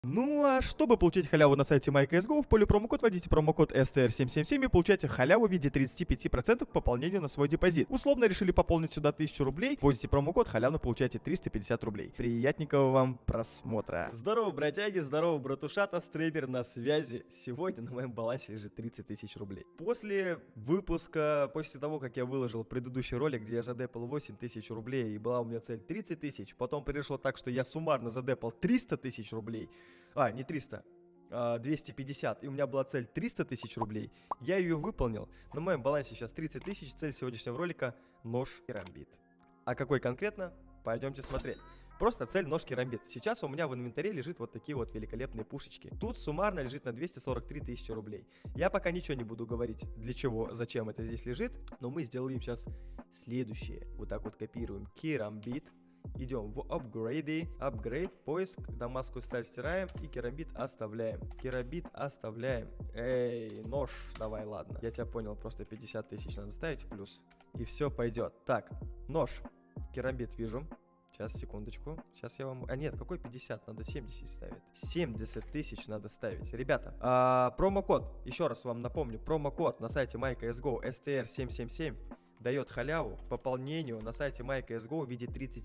Ну а чтобы получить халяву на сайте MyCSGO, в поле промокод вводите промокод STR777 и получаете халяву в виде 35% к пополнению на свой депозит. Условно решили пополнить сюда 1000 рублей, вводите промокод, халявно получаете 350 рублей. Приятненького вам просмотра. Здорово, братяги, здорово, братушата, стример на связи. Сегодня на моем балансе лежит 30 тысяч рублей. После выпуска, после того, как я выложил предыдущий ролик, где я задепал 8 тысяч рублей и была у меня цель 30 тысяч, потом перешло так, что я суммарно задепал 300 тысяч рублей. Не 300, 250, и у меня была цель 300 тысяч рублей, я ее выполнил. На моем балансе сейчас 30 тысяч, цель сегодняшнего ролика — нож керамбит. А какой конкретно? Пойдемте смотреть. Просто цель — нож керамбит. Сейчас у меня в инвентаре лежит вот такие вот великолепные пушечки. Тут суммарно лежит на 243 тысячи рублей. Я пока ничего не буду говорить, для чего, зачем это здесь лежит, но мы сделаем сейчас следующее. Вот так вот копируем керамбит. Идем в апгрейды, апгрейд, поиск, дамасскую сталь стираем и керамбит оставляем. Керамбит оставляем. Эй, нож, давай, ладно. Я тебя понял, просто 50 тысяч надо ставить плюс. И все пойдет. Так, нож, керамбит вижу. Сейчас, секундочку. Сейчас я вам... нет, какой 50? Надо 70 ставить. 70 тысяч надо ставить. Ребята, промокод, еще раз вам напомню, промокод на сайте MyCSGO STR777 дает халяву к пополнению на сайте MyCSGO в виде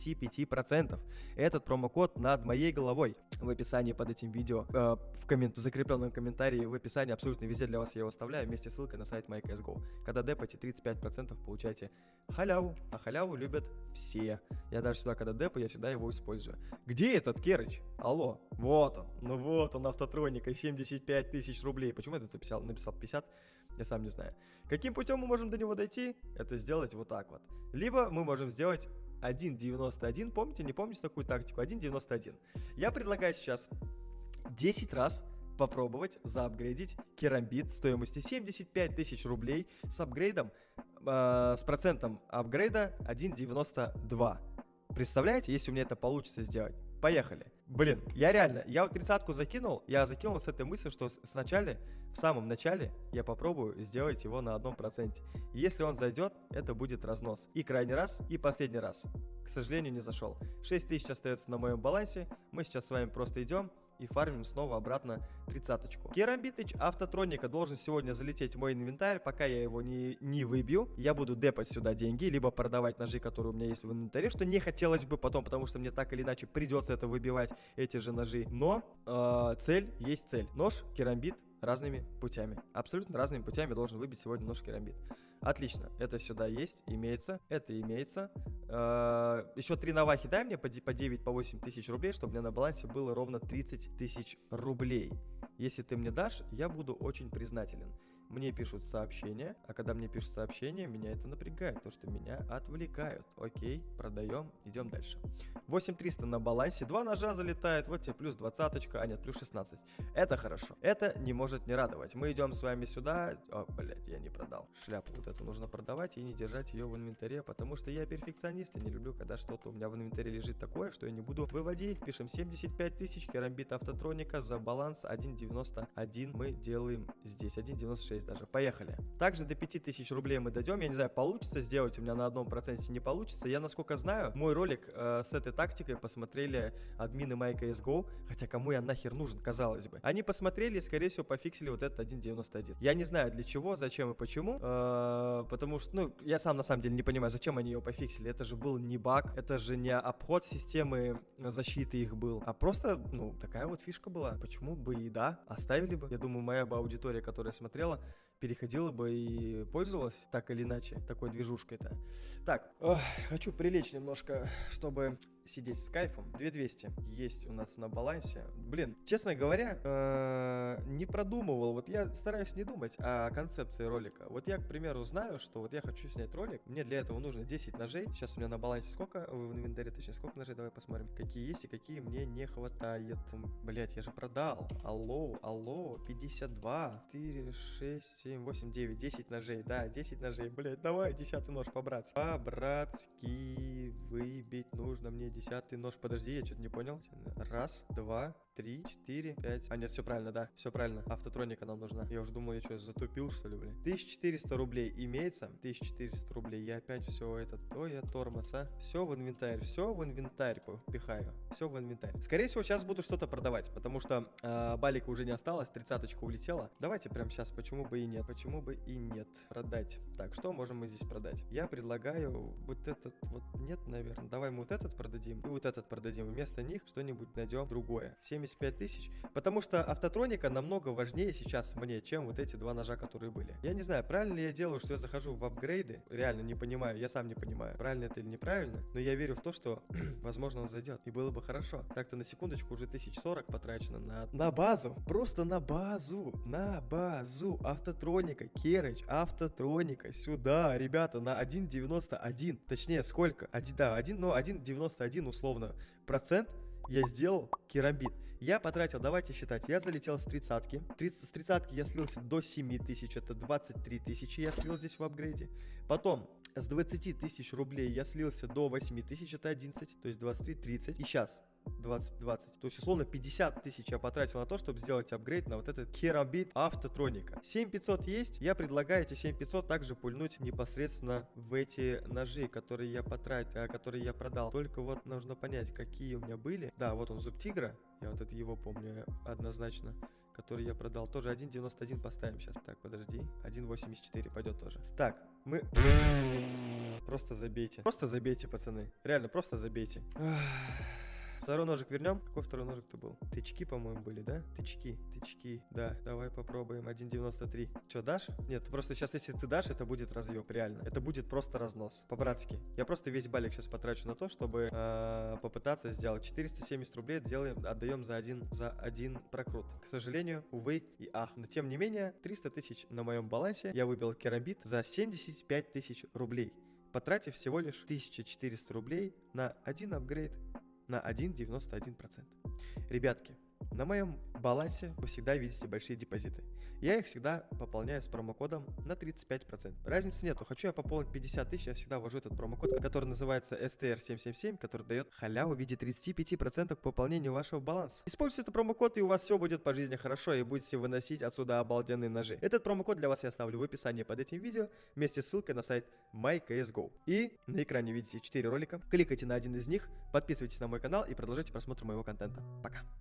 35%. Этот промокод над моей головой. В описании под этим видео, в закрепленном комментарии, в описании абсолютно везде для вас я его оставляю, вместе с ссылкой на сайт MyCSGO. Когда депаете 35%, получаете халяву, а халяву любят все. Я даже сюда, когда депаю, я всегда его использую. Где этот Керыч? Алло, вот он. Ну вот он, автотроника, 75 тысяч рублей. Почему я это написал 50? Я сам не знаю. Каким путем мы можем до него дойти? Это сделать вот так вот. Либо мы можем сделать 1.91. Помните, не помните такую тактику? 1.91. Я предлагаю сейчас 10 раз попробовать заапгрейдить керамбит стоимостью 75 тысяч рублей с апгрейдом, с процентом апгрейда 1.92. Представляете, если у меня это получится сделать? Поехали. Блин, я вот 30-ку закинул, я закинул с этой мыслью, что в самом начале я попробую сделать его на 1%. И если он зайдет, это будет разнос. И крайний раз, и последний раз. К сожалению, не зашел. 6 тысяч остается на моем балансе. Мы сейчас с вами просто идем и фармим снова обратно 30-очку. Керамбитыч автотроника должен сегодня залететь в мой инвентарь. Пока я его не выбью, я буду депать сюда деньги, либо продавать ножи, которые у меня есть в инвентаре, что не хотелось бы потом, потому что мне так или иначе придется это выбивать, эти же ножи. Но цель есть цель. Нож, керамбит разными путями. Абсолютно разными путями должен выбить сегодня нож керамбит. Отлично. Это сюда есть, имеется. Это имеется. Еще 3 навахи дай мне по 9, по 8 тысяч рублей, чтобы у меня на балансе было ровно 30 тысяч рублей. Если ты мне дашь, я буду очень признателен. Мне пишут сообщения, а когда мне пишут сообщения, меня это напрягает, то что меня отвлекают. Окей, продаем, идем дальше. 8300 на балансе, 2 ножа залетает, вот тебе плюс 20-очка, нет, плюс 16. Это хорошо, это не может не радовать. Мы идем с вами сюда, я не продал. Шляпу вот эту нужно продавать и не держать ее в инвентаре, потому что я перфекционист, и не люблю, когда что-то у меня в инвентаре лежит такое, что я не буду выводить. Пишем 75 тысяч, керамбит автотроника за баланс 1.91 мы делаем здесь, 1.96 даже. Поехали. Также до 5000 рублей мы дойдем. Я не знаю, получится сделать у меня на 1%, не получится. Я, насколько знаю, мой ролик с этой тактикой посмотрели админы MyCSGO, хотя кому я нахер нужен, казалось бы. Они посмотрели и, скорее всего, пофиксили вот этот 1.91. Я не знаю для чего, зачем и почему, потому что, я сам на самом деле не понимаю, зачем они его пофиксили. Это же был не баг, это же не обход системы защиты их был, а просто, такая вот фишка была. Почему бы и да, оставили бы. Я думаю, моя бы аудитория, которая смотрела, переходила бы и пользовалась так или иначе такой движушкой-то. Так, хочу прилечь немножко, чтобы сидеть с кайфом. 2200 есть у нас на балансе. Блин, честно говоря, не продумывал. Вот я стараюсь не думать о концепции ролика. Вот я, к примеру, знаю, что вот я хочу снять ролик. Мне для этого нужно 10 ножей. Сейчас у меня на балансе сколько? В инвентаре, точнее, сколько ножей? Давай посмотрим. Какие есть и какие мне не хватает. Блять, я же продал. Алло, 52, 4, 6, 7, 8, 9, 10 ножей. Да, 10 ножей. Блять, давай 10-й нож по-братски. По-братски выбить нужно мне 10-й нож. Подожди, я что-то не понял. Раз, два, 3, 4, 5. А, нет, все правильно, да. Все правильно. Автотроника нам нужна. Я уже думал, я что, затупил, что ли, блин. 1400 рублей имеется. 1400 рублей. Я опять все это. Ой, я тормоз, а. Все в инвентарь. Все в инвентарь пихаю. Все в инвентарь. Скорее всего, сейчас буду что-то продавать, потому что балика уже не осталось. 30-очка улетела. Давайте прямо сейчас. Почему бы и нет? Почему бы и нет? Продать. Так, что можем мы здесь продать? Я предлагаю вот этот вот. Нет, наверное. Давай мы вот этот продадим. И вот этот продадим. Вместо них что-нибудь найдем другое. 75 тысяч. Потому что автотроника намного важнее сейчас мне, чем вот эти два ножа, которые были. Я не знаю, правильно ли я делаю, что я захожу в апгрейды. Реально не понимаю, я сам не понимаю, правильно это или неправильно. Но я верю в то, что возможно он зайдет. И было бы хорошо. Так-то на секундочку уже 1040 потрачено на базу. Просто на базу. На базу. Автотроника. Керыч. Автотроника. Сюда, ребята, на 1.91. Точнее, сколько? 1.91 условно процент. Я сделал керамбит. Я потратил, давайте считать, я залетел с 30-ки. С 30-ки я слился до 7 тысяч, это 23 тысячи я слил здесь в апгрейде. Потом с 20 тысяч рублей я слился до 8 тысяч, это 11, то есть 23, 30. И сейчас 20. То есть, условно, 50 тысяч я потратил на то, чтобы сделать апгрейд на вот этот керамбит автотроника. 7500 есть, я предлагаю эти 7500 также пульнуть непосредственно в эти ножи, которые я потратил, которые я продал. Только вот нужно понять, какие у меня были. Да, вот он, зуб тигра, я вот это его помню однозначно, который я продал. Тоже 1.91 поставим сейчас. Так, подожди, 1.84 пойдет тоже. Так, мы... Просто забейте. Просто забейте, пацаны. Реально, просто забейте. Второй ножик вернем. Какой второй ножик-то был? Тычки, по-моему, были, да? Тычки. Да, давай попробуем. 1.93. Че, дашь? Нет, просто сейчас, если ты дашь, это будет разъеб, реально. Это будет просто разнос. По-братски. Я просто весь балик сейчас потрачу на то, чтобы попытаться сделать 470 рублей. Отдаем за один прокрут. К сожалению, увы и ах. Но тем не менее, 300 тысяч на моем балансе. Я выбил керамбит за 75 тысяч рублей. Потратив всего лишь 1400 рублей на один апгрейд. На 1.91%. Ребятки, на моем балансе вы всегда видите большие депозиты. Я их всегда пополняю с промокодом на 35%. Разницы нету. Хочу я пополнить 50 тысяч, я всегда ввожу этот промокод, который называется STR777, который дает халяву в виде 35% к пополнению вашего баланса. Используйте этот промокод, и у вас все будет по жизни хорошо, и будете выносить отсюда обалденные ножи. Этот промокод для вас я оставлю в описании под этим видео, вместе с ссылкой на сайт MyCSGO. И на экране видите 4 ролика. Кликайте на один из них, подписывайтесь на мой канал и продолжайте просмотр моего контента. Пока.